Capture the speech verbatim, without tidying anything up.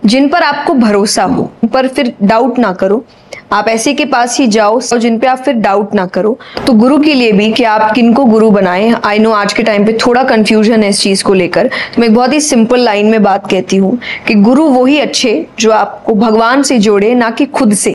जिन पर आपको भरोसा हो, उन पर फिर डाउट ना करो। आप ऐसे के पास ही जाओ और जिन पे आप फिर डाउट ना करो। तो गुरु के लिए भी कि आप किनको गुरु बनाएं, आई नो आज के टाइम पे थोड़ा कंफ्यूजन है इस चीज को लेकर, तो मैं एक बहुत ही सिंपल लाइन में बात कहती हूँ कि गुरु वही अच्छे जो आपको भगवान से जोड़े, ना कि खुद से।